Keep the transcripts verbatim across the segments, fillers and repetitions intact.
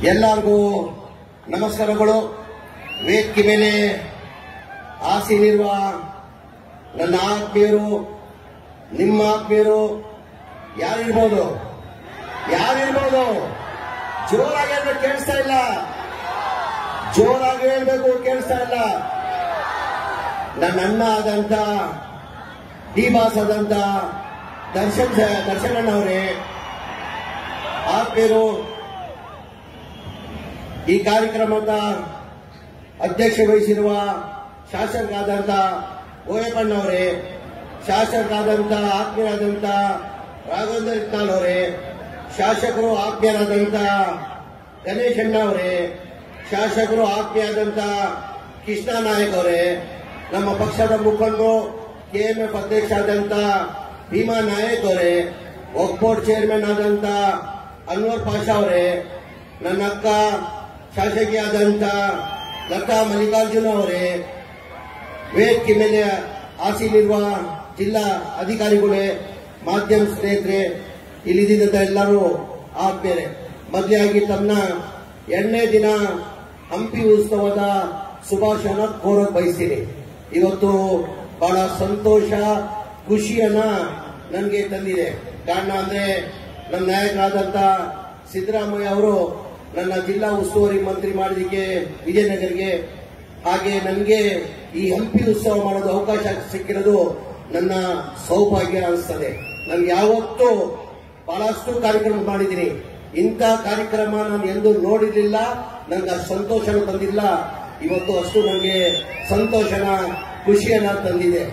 ಎಲ್ಲರಿಗೂ ನಮಸ್ಕಾರಗಳು. ವೇದಿಕೆ ಮೇಲೆ ಆಸೀನಿರುವ ನನ್ನ ಆತ್ಮೀಯರು, ನಿಮ್ಮ ಆತ್ಮೀಯರು ಯಾರಿರ್ಬೋದು ಯಾರಿರ್ಬೋದು ಜೋರಾಗಿ ಹೇಳ್ಬೇಕು, ಕೇಳಿಸ್ತಾ ಇಲ್ಲ. ಜೋರಾಗಿ ಹೇಳ್ಬೇಕು, ಕೇಳಿಸ್ತಾ ಇಲ್ಲ. ನನ್ನ ಅಣ್ಣ ಆದಂತ ಡಿ ಬಾಸ್ ಆದಂತ ದರ್ಶನ್ ದರ್ಶನಣ್ಣವರೇ, ಆತ್ಮೀಯರು, ಈ ಕಾರ್ಯಕ್ರಮದ ಅಧ್ಯಕ್ಷ ವಹಿಸಿರುವ ಶಾಸಕರಾದಂತ ಓಯಪ್ಪಣ್ಣವರೇ, ಶಾಸಕರಾದಂತ ಆತ್ಮೀಯರಾದಂತ ರಾಘವೇಂದ್ರ ಇಟ್ನಾಳ್ ಅವರೇ, ಶಾಸಕರು ಆತ್ಮೀಯರಾದಂತ ಗಣೇಶಣ್ಣ ಅವರೇ, ಶಾಸಕರು ಆತ್ಮೀಯರಾದಂತ ಕೃಷ್ಣ ನಾಯಕ್ ಅವರೇ, ನಮ್ಮ ಪಕ್ಷದ ಮುಖಂಡರು ಕೆಎಂಎಫ್ ಅಧ್ಯಕ್ಷ ಆದಂತ ಭೀಮಾ ನಾಯಕ್ ಅವರೇ, ಒಕ್ಬೋರ್ಡ್ ಚೇರ್ಮನ್ ಆದಂತ ಅನ್ವರ್ ಪಾಷಾ ಅವರೇ, ನನ್ನ ಅಕ್ಕ ಶಾಸಕಿಯಾದಂತ ಲತಾ ಮಲ್ಲಿಕಾರ್ಜುನ ಅವರೇ, ವೇದಿಕೆ ಮೇಲೆ ಆಸೀನಿರುವ ಜಿಲ್ಲಾ ಅಧಿಕಾರಿಗಳೇ, ಮಾಧ್ಯಮ ಸ್ನೇಹಿತರೆ, ಇಲ್ಲಿದ್ದಂತ ಎಲ್ಲರೂ ಆತ್ಮೀಯರೇ, ಮೊದಲಾಗಿ ತಮ್ಮ ಎರಡನೇ ದಿನ ಹಂಪಿ ಉತ್ಸವದ ಶುಭಾಶಯನ ಕೋರಕ್ ಬಯಸ್ತೀನಿ. ಇವತ್ತು ಬಹಳ ಸಂತೋಷ, ಖುಷಿಯನ್ನ ನನಗೆ ತಂದಿದೆ. ಕಾರಣ ಅಂದ್ರೆ ನಮ್ಮ ನಾಯಕರಾದಂತ ಸಿದ್ದರಾಮಯ್ಯ ಅವರು ನನ್ನ ಜಿಲ್ಲಾ ಉಸ್ತುವಾರಿ ಮಂತ್ರಿ ಮಾಡೋದಕ್ಕೆ ವಿಜಯನಗರಿಗೆ, ಹಾಗೆ ನನಗೆ ಈ ಹಂಪಿ ಉತ್ಸವ ಮಾಡೋದು ಅವಕಾಶ ಸಿಕ್ಕಿರೋದು ನನ್ನ ಸೌಭಾಗ್ಯ ಅನಿಸ್ತದೆ. ನನ್ಗೆ ಯಾವತ್ತೂ ಬಹಳಷ್ಟು ಕಾರ್ಯಕ್ರಮ ಮಾಡಿದ್ದೀನಿ, ಇಂಥ ಕಾರ್ಯಕ್ರಮ ನಾನು ಎಂದೂ ನೋಡಿರಲಿಲ್ಲ. ನನಗೆ ಅಷ್ಟು ಸಂತೋಷನ ತಂದಿಲ್ಲ. ಇವತ್ತು ಅಷ್ಟು ನನಗೆ ಸಂತೋಷನ, ಖುಷಿಯನ್ನ ತಂದಿದೆ.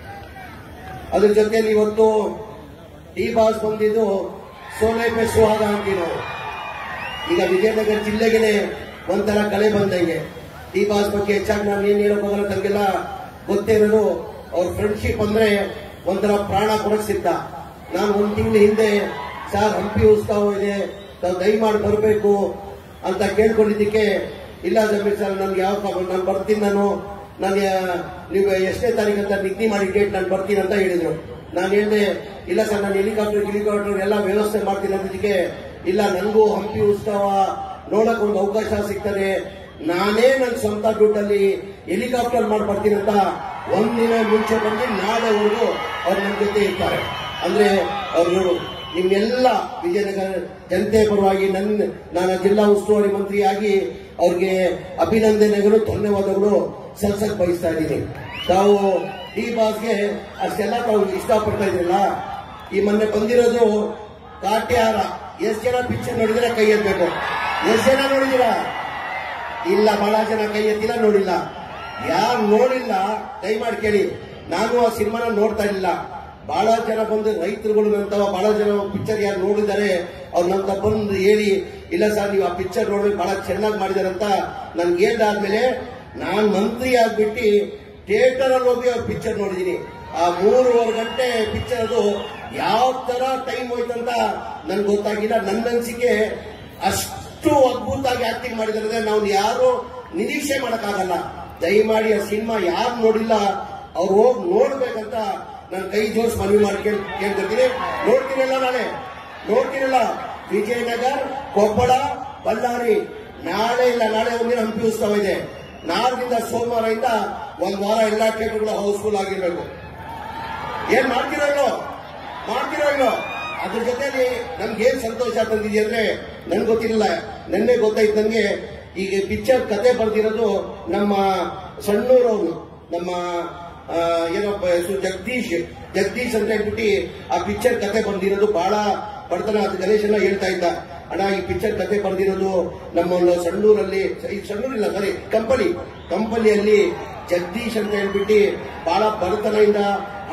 ಅದ್ರ ಜೊತೆಯಲ್ಲಿ ಇವತ್ತು ಡಿ ಬಾಸ್ ಬಂದಿದ್ದು ಸೋನೆಪೆ ಸುಹಾಗ ಅಂತೀವಿ ನಾವು. ಈಗ ವಿಜಯನಗರ ಜಿಲ್ಲೆಗೆ ಒಂಥರ ಕಳೆ ಬಂದಂಗೆ. ಡಿ ಬಾಸ್ ಬಗ್ಗೆ ಹೆಚ್ಚಾಗಿ ನಾನು ಏನ್ ಹೇಳಕ್ ಹೋಗಲ್ಲ, ತನಗೆಲ್ಲ ಗೊತ್ತೇ ಇರೋದು. ಅವ್ರ ಫ್ರೆಂಡ್ಶಿಪ್ ಅಂದ್ರೆ ಒಂಥರ ಪ್ರಾಣ ಕೊಡಕ್ ಸಿದ್ಧ. ನಾನು ಒಂದ್ ತಿಂಗಳ ಹಿಂದೆ ಸರ್ ಹಂಪಿ ಉತ್ಸವ ಇದೆ, ತಾವು ದಯಮಾಡಿ ಬರಬೇಕು ಅಂತ ಕೇಳ್ಕೊಂಡಿದ್ದಕ್ಕೆ, ಇಲ್ಲ ಜಮೀರ್ ಸರ್ ನನ್ಗೆ ಯಾವ ನಾನು ಬರ್ತೀನಿ, ನಾನು ನಾನು ನೀವು ಎಷ್ಟನೇ ತಾರೀಕು ಅಂತ ನಿಗದಿ ಮಾಡಿ ಡೇಟ್ ನಾನು ಬರ್ತೀನಿ ಅಂತ ಹೇಳಿದ್ರು. ನಾನು ಹೇಳಿದೆ, ಇಲ್ಲ ಸರ್ ನಾನು ಹೆಲಿಕಾಪ್ಟರ್ ಹೆಲಿಕಾಪ್ಟರ್ ಎಲ್ಲ ವ್ಯವಸ್ಥೆ ಮಾಡ್ತೀನಿ ಅನ್ನೋದಕ್ಕೆ, ಇಲ್ಲ ನನಗೂ ಹಂಪಿ ಉತ್ಸವ ನೋಡಕ್ ಒಂದು ಅವಕಾಶ ಸಿಗ್ತದೆ, ನಾನೇ ನನ್ನ ಸ್ವಂತ ದುಡ್ಡಲ್ಲಿ ಹೆಲಿಕಾಪ್ಟರ್ ಮಾಡಿ ಬರ್ತೀನಿ ಅಂತ ಒಂದಿನ ಮುಂಚೆ ಬಂದು ನಾಳೆವರೆಗೂ ಅವ್ರು ನನ್ನ ಜೊತೆ ಇರ್ತಾರೆ. ಅಂದ್ರೆ ಅವರು ನಿಮ್ಮೆಲ್ಲ ವಿಜಯನಗರ ಜನತೆ ಪರವಾಗಿ ನನ್ನ ನಾನು ಜಿಲ್ಲಾ ಉಸ್ತುವಾರಿ ಮಂತ್ರಿಯಾಗಿ ಅವ್ರಿಗೆ ಅಭಿನಂದನೆಗಳು, ಧನ್ಯವಾದಗಳು ಸಲ್ಸಕ್ ಬಯಸ್ತಾ ಇದ್ದೀನಿ. ತಾವು ಡಿ ಬಾಸ್ಗೆ ಅಷ್ಟೆಲ್ಲ ತಾವು ಇಷ್ಟಪಡ್ತಾ ಇದ್ರಲ್ಲ. ಈ ಮೊನ್ನೆ ಬಂದಿರೋದು ಕಾಟ್ಯಾರ. ಎಷ್ಟು ಜನ ಪಿಕ್ಚರ್ ನೋಡಿದ್ರೆ ಕೈ ಎತ್ತಬೇಕು? ಎಷ್ಟು ಜನ ನೋಡಿದೀರಾ? ಇಲ್ಲ, ಬಹಳ ಜನ ಕೈ ಎತ್ತಿಲ್ಲ, ನೋಡಿಲ್ಲ. ಯಾರು ನೋಡಿಲ್ಲ ದಯಮಾಡಿ ಕೇಳಿ. ನಾನು ಆ ಸಿನಿಮಾನ ನೋಡ್ತಾ ಇಲ್ಲ. ಬಹಳ ಜನ ಬಂದು ರೈತರುಗಳು ನಂತವ ಬಹಳ ಜನ ಪಿಕ್ಚರ್ ಯಾರು ನೋಡಿದ್ದಾರೆ ಅವ್ರು ನಂತ ಬಂದು ಹೇಳಿ, ಇಲ್ಲ ಸರ್ ನೀವು ಆ ಪಿಕ್ಚರ್ ನೋಡಿ ಬಹಳ ಚೆನ್ನಾಗಿ ಮಾಡಿದಾರೆ ಅಂತ ನನ್ಗೆ ಹೇಳ್ದಾದ್ಮೇಲೆ ನಾನ್ ಮಂತ್ರಿ ಆಗ್ಬಿಟ್ಟು ಥಿಯೇಟರ್ ಅಲ್ಲಿ ಹೋಗಿ ಅವ್ರ ಪಿಕ್ಚರ್ ನೋಡಿದೀನಿ. ಆ ಮೂರುವರೆ ಗಂಟೆ ಪಿಕ್ಚರ್ ಅದು ಯಾವ ತರ ಟೈಮ್ ಹೋಯ್ತಂತ ನನ್ಗೆ ಗೊತ್ತಾಗಿಲ್ಲ. ನನ್ನ ಅನಿಸಿಕೆ ಅಷ್ಟು ಅದ್ಭುತವಾಗಿ ಆಕ್ಟಿಂಗ್ ಮಾಡಿದ್ರೆ ನಾವು ಯಾರು ನಿರೀಕ್ಷೆ ಮಾಡಕ್ಕಾಗಲ್ಲ. ದಯಮಾಡಿ ಆ ಸಿನಿಮಾ ಯಾರು ನೋಡಿಲ್ಲ ಅವ್ರು ಹೋಗಿ ನೋಡ್ಬೇಕಂತ ನಾನು ಕೈ ಜೋಡಿಸಿ ಮನವಿ ಮಾಡಿ ಕೇಳ್ಕೊತೀನಿ. ನೋಡ್ತೀನಲ್ಲ, ನಾಳೆ ನೋಡ್ತೀನಲ್ಲ. ವಿಜಯನಗರ್, ಕೊಪ್ಪಳ, ಬಳ್ಳಾರಿ, ನಾಳೆ ಇಲ್ಲ ನಾಳೆ ಒಂದಿನ ಹಂಪಿ ಉತ್ಸವ ಇದೆ. ನಾಳೆಯಿಂದ ಸೋಮವಾರದಿಂದ ಒಂದ್ ವಾರ ಎಲ್ಲಾ ಥಿಯೇಟರ್ಗಳು ಹೌಸ್ಫುಲ್ ಆಗಿರ್ಬೇಕು. ಏನ್ ಮಾಡ್ತಿರೋ ಇಲ್ಲೋ ಮಾಡ್ತಿರೋ ಇಲ್ಲೋ ಅದ್ರ ಜೊತೆಲಿ ನಮ್ಗೆ ಏನ್ ಸಂತೋಷ ತಂದಿದೆ ಅಂದ್ರೆ ನನ್ಗೆ ಗೊತ್ತಿರಲಿಲ್ಲ, ನೆನ್ನೆ ಗೊತ್ತಾಯ್ತು ನನ್ಗೆ. ಈಗ ಪಿಕ್ಚರ್ ಕತೆ ಬರ್ದಿರೋದು ನಮ್ಮ ಸಣ್ಣೂರವನು, ನಮ್ಮ ಏನಪ್ಪ ಹೆಸರು ಜಗದೀಶ್ ಜಗದೀಶ್ ಅಂತ ಹೇಳ್ಬಿಟ್ಟು ಆ ಪಿಕ್ಚರ್ ಕತೆ ಬಂದಿರೋದು. ಬಹಳ ಬಡತನ. ಅದು ಗಣೇಶನ ಹೇಳ್ತಾ ಇದ್ದ, ಅಣ್ಣ ಈ ಪಿಕ್ಚರ್ ಕತೆ ಬಂದಿರೋದು ನಮ್ಮ ಸಣ್ಣೂರಲ್ಲಿ, ಸಣ್ಣೂರಿಲ್ಲ ಸಾರಿ ಕಂಪನಿ ಕಂಪನಿಯಲ್ಲಿ ಜಗದೀಶ್ ಅಂತ ಹೇಳ್ಬಿಟ್ಟು ಬಹಳ ಬಡತನದಿಂದ,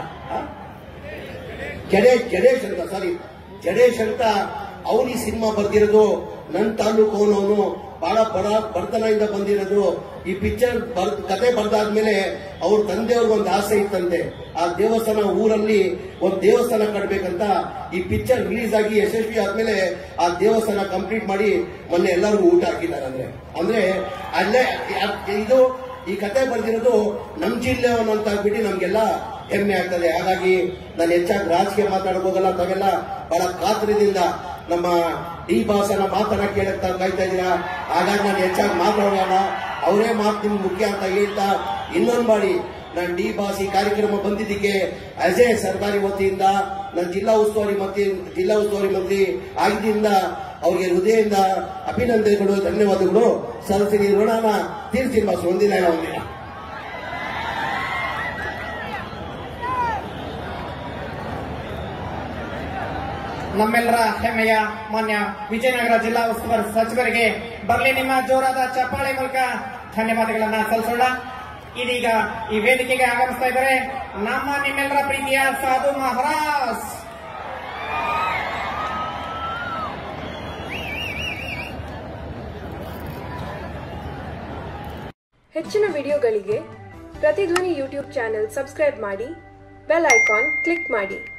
ಜಡೇಶ್ ಜಡೇಶ್ ಅಂತ ಸಾರಿ ಜಡೇಶ್ ಅಂತ ಅವನು ಈ ಸಿನಿಮಾ ಬರ್ದಿರೋದು. ನನ್ನ ತಾಲೂಕು ಅವನು ಬಹಳ ಬಡ ಬಡತನದಿಂದ ಬಂದಿರೋದು. ಈ ಪಿಕ್ಚರ್ ಕತೆ ಬರ್ದಾದ್ಮೇಲೆ ಅವ್ರ ತಂದೆಯವ್ರಿಗೆ ಒಂದು ಆಸೆ ಇತ್ತಂತೆ, ಆ ದೇವಸ್ಥಾನ ಊರಲ್ಲಿ ಒಂದು ದೇವಸ್ಥಾನ ಕಟ್ಬೇಕಂತ. ಈ ಪಿಕ್ಚರ್ ರಿಲೀಸ್ ಆಗಿ ಯಶಸ್ವಿ ಆದ್ಮೇಲೆ ಆ ದೇವಸ್ಥಾನ ಕಂಪ್ಲೀಟ್ ಮಾಡಿ ಮೊನ್ನೆ ಎಲ್ಲರಿಗೂ ಊಟ ಹಾಕಿದ್ದಾರೆ. ಅಂದ್ರೆ ಅಂದ್ರೆ ಅಲ್ಲೇ ಇದು ಈ ಕತೆ ಬರ್ದಿರೋದು ನಮ್ ಜಿಲ್ಲೆಯವನು ಅಂತ ಆಗ್ಬಿಟ್ಟು ನಮ್ಗೆಲ್ಲ ಹೆಮ್ಮೆ ಆಗ್ತದೆ. ಹಾಗಾಗಿ ನಾನು ಹೆಚ್ಚಾಗಿ ರಾಜಕೀಯ ಮಾತಾಡಕ್ ಹೋಗಲ್ಲ. ತಾವೆಲ್ಲ ಬಹಳ ಕಾತರದಿಂದ ನಮ್ಮ ಡಿ ಬಾಸನ ಮಾತನ್ನ ಕೇಳಕ್ ತಾವು ಕಾಯ್ತಾ ಇದ್ದೀರಾ. ಹಾಗಾಗಿ ನಾನು ಹೆಚ್ಚಾಗಿ ಮಾತಾಡೋಣ, ಅವರೇ ಮಾತು ನಿಮ್ಗೆ ಮುಖ್ಯ ಅಂತ ಹೇಳ್ತಾ ಇನ್ನೊಂದು ಮಾಡಿ ನಾನು ಡಿ ಬಾಸ್ ಈ ಕಾರ್ಯಕ್ರಮ ಬಂದಿದ್ದಕ್ಕೆ ಆಸ್ ಎ ಸರ್ಕಾರಿ ವತಿಯಿಂದ ನಾನು ಜಿಲ್ಲಾ ಉಸ್ತುವಾರಿ ಮಂತ್ರಿ ಜಿಲ್ಲಾ ಉಸ್ತುವಾರಿ ಮಂತ್ರಿ ಆಗಿದ್ದರಿಂದ ಅವ್ರಿಗೆ ಹೃದಯದಿಂದ ಅಭಿನಂದನೆಗಳು, ಧನ್ಯವಾದಗಳು. ಸದಸ್ಯರಿಗೆ ಋಣನ ತೀರ್ಸ್ತೀನಿ ಬಾಸ್, ಒಂದಿನ ಒಂದಿನ. ನಮ್ಮೆಲ್ಲರ ಹೆಮ್ಮೆಯ ಮಾನ್ಯ ವಿಜಯನಗರ ಜಿಲ್ಲಾ ಉಸ್ತುವಾರಿ ಸಚಿವರಿಗೆ ಬರಲಿ ನಿಮ್ಮ ಜೋರಾದ ಚಪ್ಪಾಳೆ ಮೂಲಕ ಧನ್ಯವಾದಗಳನ್ನ ಸಲ್ಲಿಸೋಣ. ಇದೀಗ ಈ ವೇದಿಕೆಗೆ ಆಗಮಿಸ್ತಾ ಇದ್ದಾರೆ ನಮ್ಮ ನಿಮ್ಮೆಲ್ಲರ ಪ್ರೀತಿಯ ಸಾಧು ಮಹಾರಾಜ್. ಹೆಚ್ಚಿನ ವಿಡಿಯೋಗಳಿಗೆ ಪ್ರತಿಧ್ವನಿ ಯೂಟ್ಯೂಬ್ ಚಾನೆಲ್ ಸಬ್ಸ್ಕ್ರೈಬ್ ಮಾಡಿ, ಬೆಲ್ ಐಕಾನ್ ಕ್ಲಿಕ್ ಮಾಡಿ.